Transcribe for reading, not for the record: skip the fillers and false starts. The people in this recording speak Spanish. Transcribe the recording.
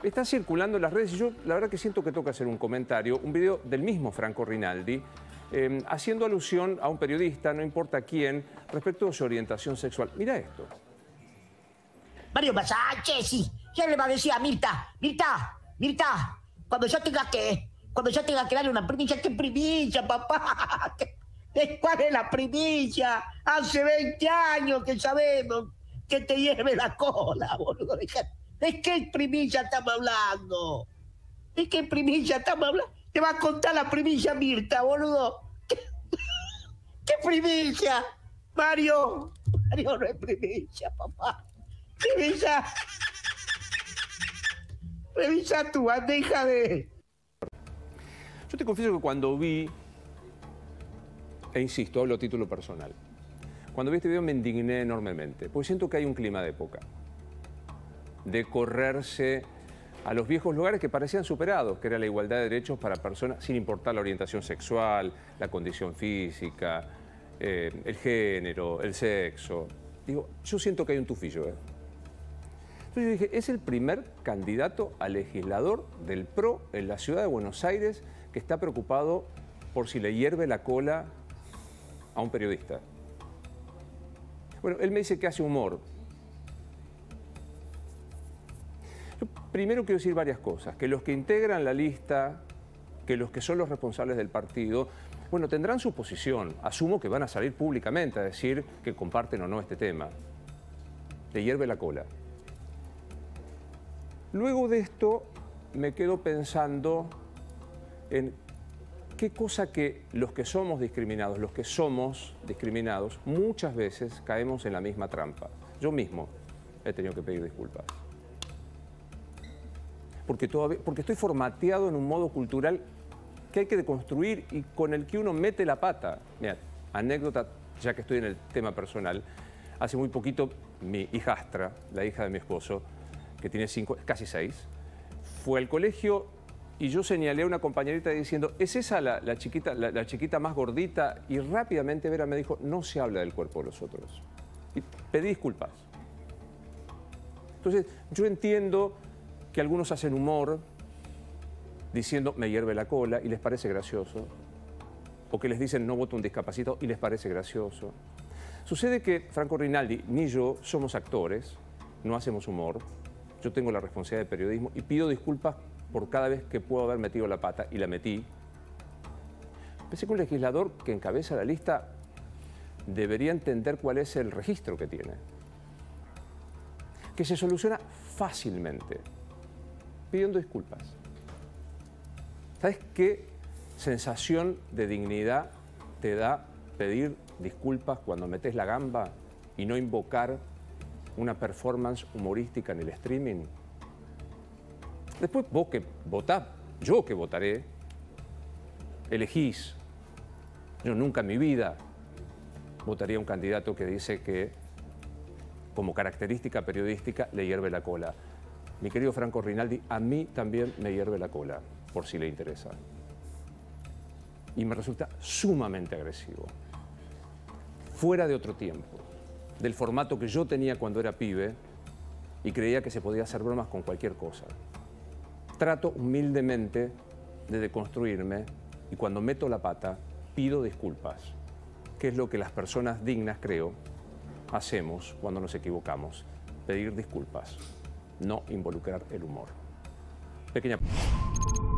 Está circulando en las redes y yo la verdad que siento que toca hacer un comentario, un video del mismo Franco Rinaldi, haciendo alusión a un periodista, no importa quién, respecto a su orientación sexual. Mira esto. Mario Masache, sí. ¿Qué le va a decir a Mirta? Mirta, cuando yo tenga que darle una primicia, ¿qué primicia, papá? ¿Cuál es la primicia? Hace 20 años que sabemos que te hierve la cola, boludo. ¿De qué primicia estamos hablando? ¿De qué primicia estamos hablando? Te va a contar la primicia Mirta, boludo. ¿Qué primicia? Mario no es primicia, papá. Revisa tu bandeja de... Yo te confieso que cuando vi, e insisto, hablo a título personal, cuando vi este video me indigné enormemente, porque siento que hay un clima de época, de correrse a los viejos lugares que parecían superados, que era la igualdad de derechos para personas sin importar la orientación sexual, la condición física, el género, el sexo. Digo, yo siento que hay un tufillo, Entonces yo dije, es el primer candidato a legislador del PRO en la ciudad de Buenos Aires que está preocupado por si le hierve la cola a un periodista. Bueno, él me dice que hace humor. Yo primero quiero decir varias cosas, que los que integran la lista, que los que son los responsables del partido, bueno, tendrán su posición. Asumo que van a salir públicamente a decir que comparten o no este tema. Le hierve la cola. Luego de esto me quedo pensando en qué cosa que los que somos discriminados, muchas veces caemos en la misma trampa. Yo mismo he tenido que pedir disculpas. Porque estoy formateado en un modo cultural que hay que deconstruir y con el que uno mete la pata. Mira, anécdota, ya que estoy en el tema personal, hace muy poquito mi hijastra, la hija de mi esposo, que tiene casi 6, fue al colegio y yo señalé a una compañerita diciendo, ¿es esa la chiquita más gordita? Y rápidamente Vera me dijo, no se habla del cuerpo de los otros. Y pedí disculpas. Entonces, yo entiendo que algunos hacen humor diciendo, me hierve la cola, y les parece gracioso. O que les dicen, no voto un discapacitado, y les parece gracioso. Sucede que Franco Rinaldi ni yo somos actores, no hacemos humor. Yo tengo la responsabilidad de periodismo y pido disculpas por cada vez que puedo haber metido la pata, y la metí. Pensé que un legislador que encabeza la lista debería entender cuál es el registro que tiene. Que se soluciona fácilmente, pidiendo disculpas. ¿Sabes qué sensación de dignidad te da pedir disculpas cuando metes la gamba y no invocar una performance humorística en el streaming? Después vos que votás, yo que votaré, elegís. Yo nunca en mi vida votaría a un candidato que dice que, como característica periodística, le hierve la cola. Mi querido Franco Rinaldi, a mí también me hierve la cola, por si le interesa. Y me resulta sumamente agresivo. Fuera de otro tiempo, del formato que yo tenía cuando era pibe y creía que se podía hacer bromas con cualquier cosa. Trato humildemente de deconstruirme y cuando meto la pata pido disculpas, que es lo que las personas dignas, creo, hacemos cuando nos equivocamos. Pedir disculpas, no involucrar el humor. Pequeña...